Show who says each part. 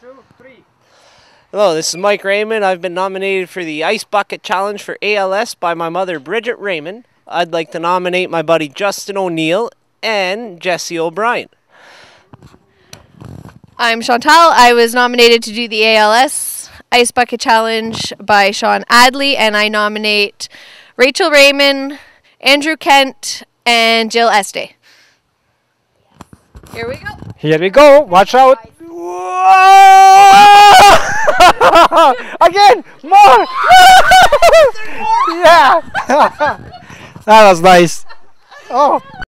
Speaker 1: 2, 3.
Speaker 2: Hello, this is Mike Raimond. I've been nominated for the Ice Bucket Challenge for ALS by my mother, Bridget Raimond. I'd like to nominate my buddy Justin O'Neill and Jesse O'Brien.
Speaker 3: I'm Chantal. I was nominated to do the ALS Ice Bucket Challenge by Sean Adley, and I nominate Rachel Raymond, Andrew Kent, and Jill Este. Here we go.
Speaker 1: Here we go. Watch out. Again, more. Yeah. That was nice. Oh.